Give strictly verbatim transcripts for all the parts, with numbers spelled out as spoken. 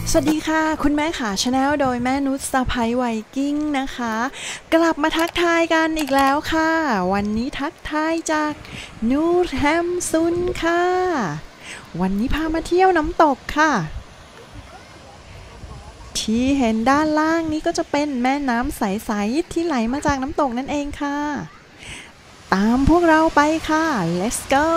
สวัสดีค่ะคุณแม่ขาชาแนลโดยแม่นุชสะใภ้ไวกิ้งนะคะกลับมาทักทายกันอีกแล้วค่ะวันนี้ทักทายจากนูร์แฮมซุนค่ะวันนี้พามาเที่ยวน้ำตกค่ะที่เห็นด้านล่างนี้ก็จะเป็นแม่น้ำใสๆที่ไหลมาจากน้ำตกนั่นเองค่ะตามพวกเราไปค่ะ let's go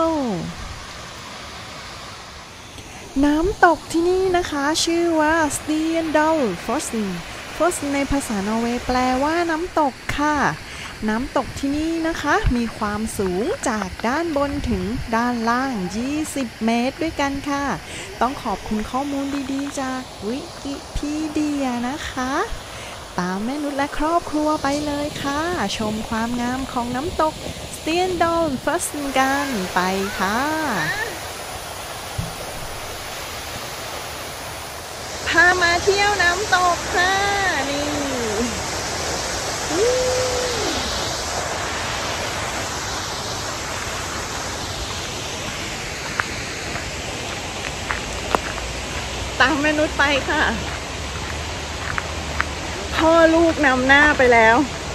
น้ำตกที่นี่นะคะชื่อว่า Stiendal Fossen Fossen ในภาษานอร์เวย์แปลว่าน้ำตกค่ะน้ำตกที่นี่นะคะมีความสูงจากด้านบนถึงด้านล่างยี่สิบเมตรด้วยกันค่ะต้องขอบคุณข้อมูลดีๆจากวิกิพีเดียนะคะตามแม่นุชและครอบครัวไปเลยค่ะชมความงามของน้ำตก Stiendal Fossen กันไปค่ะพามาเที่ยวน้ำตกค่ะนี่ตามแม่นุชไปค่ะพ่อลูกนำหน้าไปแล้ว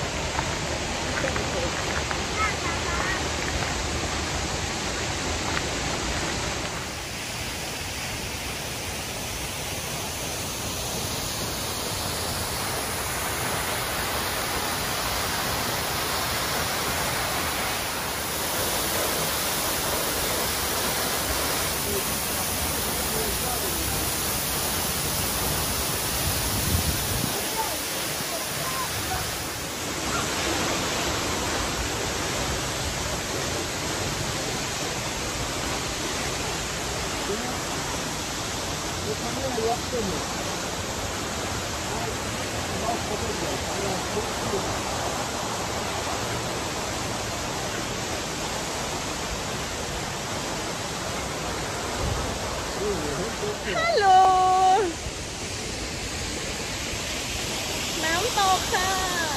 ฮัลโหลน้ำตกค่ะ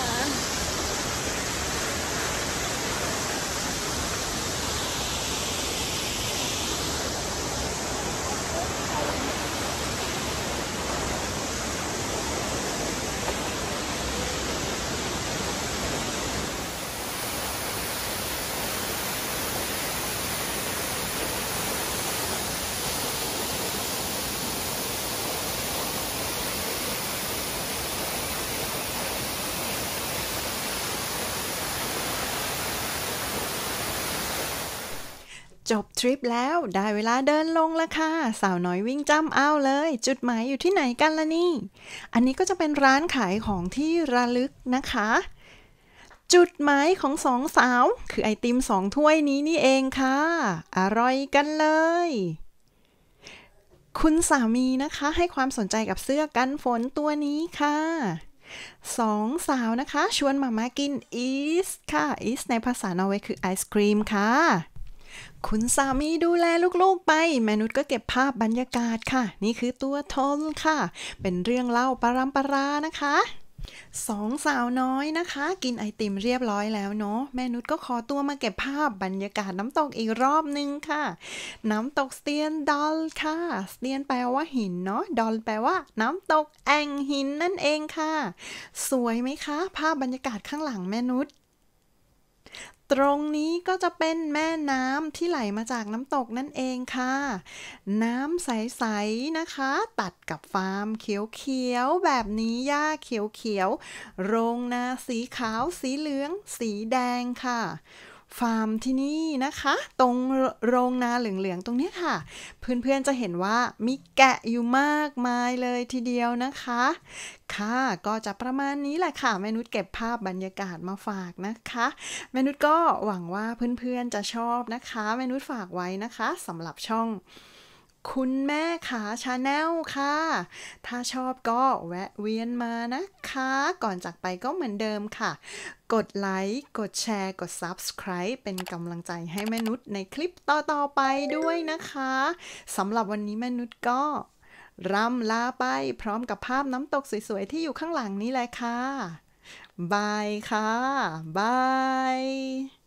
จบทริปแล้วได้เวลาเดินลงแล้วค่ะสาวน้อยวิ่งจ้ำเอาเลยจุดหมายอยู่ที่ไหนกันล่ะนี่อันนี้ก็จะเป็นร้านขายของที่ระลึกนะคะจุดหมายของสองสาวคือไอติมสองถ้วยนี้นี่เองค่ะอร่อยกันเลยคุณสามีนะคะให้ความสนใจกับเสื้อกันฝนตัวนี้ค่ะสองสาวนะคะชวนมาม่ากินอีสค่ะอีสในภาษานอร์เวย์คือไอศครีมค่ะคุณสามีดูแลลูกๆไปแม่นุชก็เก็บภาพบรรยากาศค่ะนี่คือตัวทนค่ะเป็นเรื่องเล่าปรำปรานะคะสองสาวน้อยนะคะกินไอติมเรียบร้อยแล้วเนาะแม่นุชก็ขอตัวมาเก็บภาพบรรยากาศน้ำตกอีกรอบนึงค่ะน้ำตกสเตียนดอลค่ะสเตียนแปลว่าหินเนาะดอลแปลว่าน้ำตกแอ่งหินนั่นเองค่ะสวยไหมคะภาพบรรยากาศข้างหลังแม่นุชตรงนี้ก็จะเป็นแม่น้ำที่ไหลมาจากน้ำตกนั่นเองค่ะน้ำใสๆนะคะตัดกับฟาร์มเขียวๆแบบนี้หญ้าเขียวๆโรงนาสีขาวสีเหลืองสีแดงค่ะฟาร์มที่นี่นะคะตรงโรงนาเหลืองๆตรงนี้ค่ะเพื่อนๆจะเห็นว่ามีแกะอยู่มากมายเลยทีเดียวนะคะค่ะก็จะประมาณนี้แหละค่ะแม่นุชเก็บภาพบรรยากาศมาฝากนะคะแม่นุชก็หวังว่าเพื่อนๆจะชอบนะคะแม่นุชฝากไว้นะคะสำหรับช่องคุณแม่ขาชาแนลค่ะถ้าชอบก็แวะเวียนมานะคะก่อนจากไปก็เหมือนเดิมค่ะกดไลค์กดแชร์กด ซับสไครบ์ เป็นกำลังใจให้แม่นุชในคลิปต่อๆไปด้วยนะคะสำหรับวันนี้แม่นุชก็ร่ำลาไปพร้อมกับภาพน้ำตกสวยๆที่อยู่ข้างหลังนี้แหละค่ะบายค่ะบาย